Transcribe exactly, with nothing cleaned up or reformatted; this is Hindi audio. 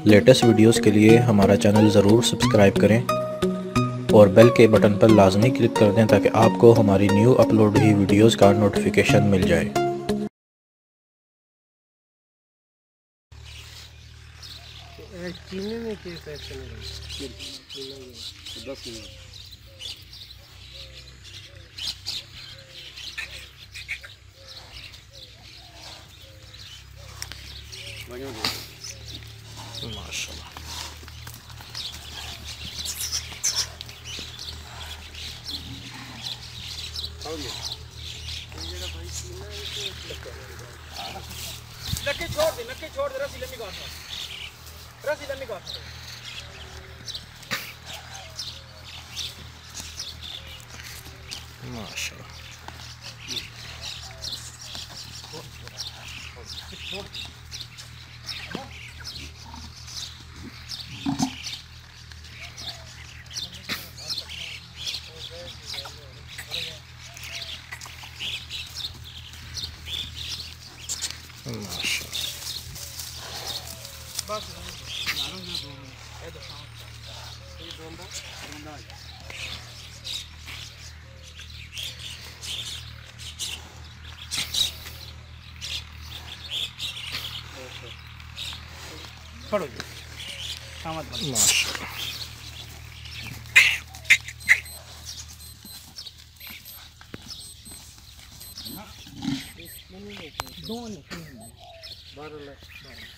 लेटेस्ट वीडियोस के लिए हमारा चैनल ज़रूर सब्सक्राइब करें और बेल के बटन पर लाजमी क्लिक कर दें ताकि आपको हमारी न्यू अपलोड हुई वीडियोस का नोटिफिकेशन मिल जाए। चीनी में किस टाइप से दस मिनट माशाल्लाह। लक्की छोड़ दे, लक्की छोड़ दे, रस्सी लंबी काट, रस्सी लंबी काट। माशाल्लाह। बस ये दो ये दोंदा दोंदा पढ़ो जी सामत बन माशाल्लाह। दोनों बारह